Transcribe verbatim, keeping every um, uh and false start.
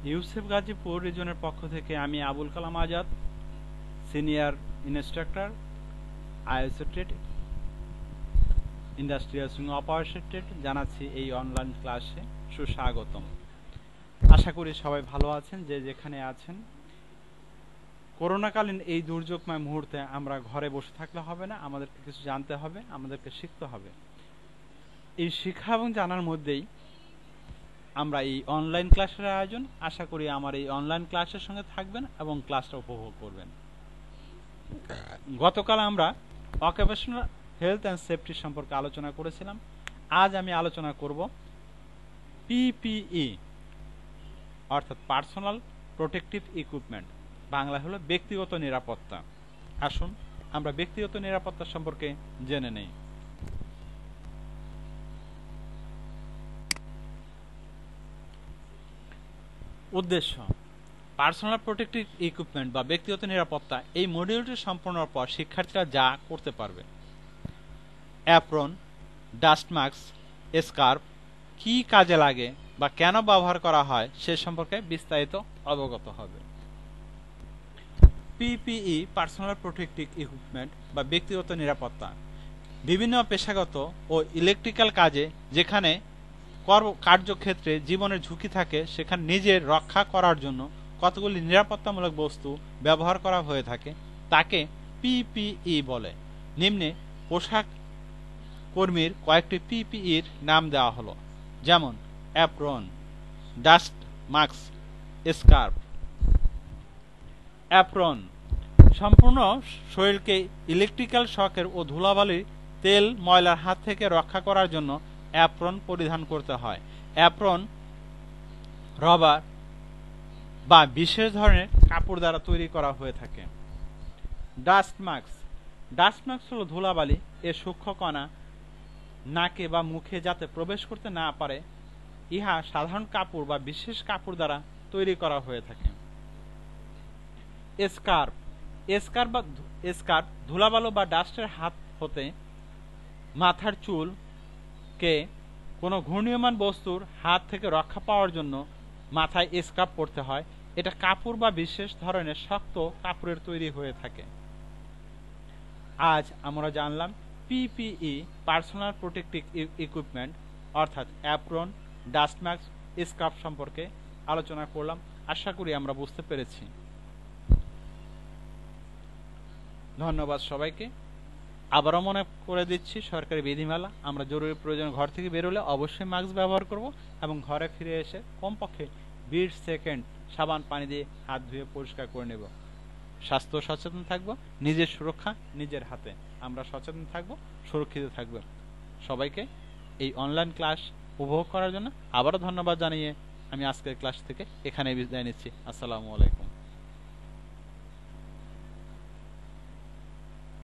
ইউসুফ গাজীপুর রিজনের পক্ষ থেকে আমি Abul Kalam Azad, senior instructor, ISO trade, industrial sewing operation trade, জানাচ্ছি এই অনলাইন ক্লাসে সুস্বাগতম। আশা করি সবাই ভালো আছেন, যে যেখানে আছেন। করোনাকালীন এই দুর্যোগময় মুহূর্তে আমরা ঘরে বসে থাকলে হবে না, আমাদেরকে কিছু জানতে হবে, আমাদেরকে শিখতে হবে। এই শিক্ষা এবং জানার মধ্যেই আমরা এই অনলাইন ক্লাসের আয়োজন। আশা করি আমার এই অনলাইন ক্লাসের সঙ্গে থাকবেন এবং ক্লাসটা উপভোগ করবেন। গতকাল আমরা অকুপেশনাল হেলথ অ্যান্ড সেফটি সম্পর্কে আলোচনা করেছিলাম। আজ আমি আলোচনা করব পিপিই অর্থাৎ পার্সোনাল প্রোটেক্টিভ ইকুইপমেন্ট, বাংলা হলো ব্যক্তিগত নিরাপত্তা। আসুন আমরা ব্যক্তিগত নিরাপত্তা সম্পর্কে জেনে নেই। উদ্দেশ্য: পার্সোনাল প্রোটেক্টিভ ইকুইপমেন্ট বা ব্যক্তিগত নিরাপত্তা এই মডিউলটি সম্পূর্ণর পর শিক্ষার্থীরা যা করতে পারবে। অ্যাপ্রন, ডাস্ট মাস্ক, স্কার্ফ কি কাজে লাগে বা কেন ব্যবহার করা হয় সে সম্পর্কে বিস্তারিত অবগত হবে। পিপিই পার্সোনাল প্রোটেক্টিভ ইকুইপমেন্ট বা ব্যক্তিগত নিরাপত্তা বিভিন্ন পেশাগত ও ইলেকট্রিক্যাল কাজে যেখানে কার্যক্ষেত্রে জীবনের ঝুঁকি থাকে সেখানে নিজের রক্ষা করার জন্য কতগুলি নিরাপত্তামূলক বস্তু ব্যবহার করা হয়ে থাকে তাকে পিপিই বলে। নিম্নে পোশাক কর্মীর কয়েকটি পিপিইর নাম দেওয়া হলো, যেমন apron, dust mask, scarf. Apron সম্পূর্ণ শরীরকে ইলেকট্রিক্যাল শকের ও ধুলাবালির তেল ময়লার হাত থেকে রক্ষা করার জন্য অ্যাপ্রন পরিধান করতে হয়। অ্যাপ্রন রবার বা বিশেষ ধরনের কাপড় দ্বারা তৈরি করা হয়ে থাকে। ডাস্ট মাস্ক ডাস্ট মাস্ক হলো ধুলাবালি এর সূক্ষ্ম কণা নাকে বা মুখে যাতে প্রবেশ করতে না পারে, ইহা সাধারণ কাপড় বা বিশেষ কাপড় দ্বারা তৈরি করা হয়ে থাকে। স্কার্ফ স্কার্ফ বা স্কার্ফ ধুলাবালু বা ডাস্টের হাত হতে মাথার চুলকে কোনো ঘূর্ণীয়মান বস্তুর হাত থেকে রক্ষা পাওয়ার জন্য মাথায় স্কার্ফ পরতে হয়। এটা কাপড় বা বিশেষ ধরনের শক্ত কাপড়ের তৈরি হয়ে থাকে। আজ আমরা জানলাম পিপিই পার্সোনাল প্রোটেক্টিভ ইকুইপমেন্ট অর্থাৎ অ্যাপ্রন, ডাস্ট মাস্ক, স্কার্ফ সম্পর্কে আলোচনা করলাম। আশা করি আমরা বুঝতে পেরেছি। ধন্যবাদ সবাইকে। আবারও মনে করে দিচ্ছি সরকারি বিধিমালা, আমরা জরুরি প্রয়োজন ঘর থেকে বেরোলে অবশ্যই মাস্ক ব্যবহার করব এবং ঘরে ফিরে এসে কমপক্ষে বিশ সেকেন্ড সাবান পানি দিয়ে হাত ধুয়ে পরিষ্কার করে নেব। স্বাস্থ্য সচেতন থাকব, নিজের সুরক্ষা নিজের হাতে। আমরা সচেতন থাকব, সুরক্ষিত থাকব। সবাইকে এই অনলাইন ক্লাস উপভোগ করার জন্য আবারও ধন্যবাদ জানিয়ে আমি আজকের ক্লাস থেকে এখানে বিদায় নিচ্ছি। আসসালামু আলাইকুম।